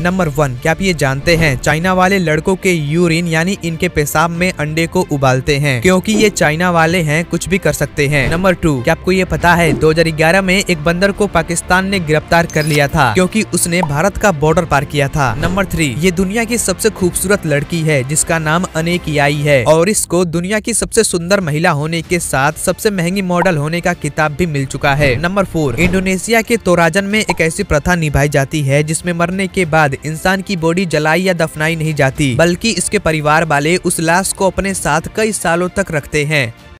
Number 1, क्या आप ये जानते हैं चाइना वाले लड़कों के यूरिन यानी इनके पेशाब में अंडे को उबालते हैं, क्योंकि ये चाइना वाले हैं, कुछ भी कर सकते हैं। नंबर 2, क्या आपको ये पता है 2011 में एक बंदर को पाकिस्तान ने गिरफ्तार कर लिया था क्योंकि उसने भारत का बॉर्डर पार किया था। नंबर 3, ये दुनिया की सबसे खूबसूरत लड़की है जिसका नाम अनेक याई है और इसको दुनिया की सबसे सुंदर महिला होने के साथ सबसे महंगी मॉडल होने का खिताब भी मिल चुका है। नंबर 4, इंडोनेशिया के तोराजन में एक ऐसी प्रथा निभाई जाती है जिसमें मरने के बाद इंसान की बॉडी जलाई या दफनाई नहीं जाती, बल्कि इसके परिवार वाले उस लाश को अपने साथ कई सालों तक रखते हैं।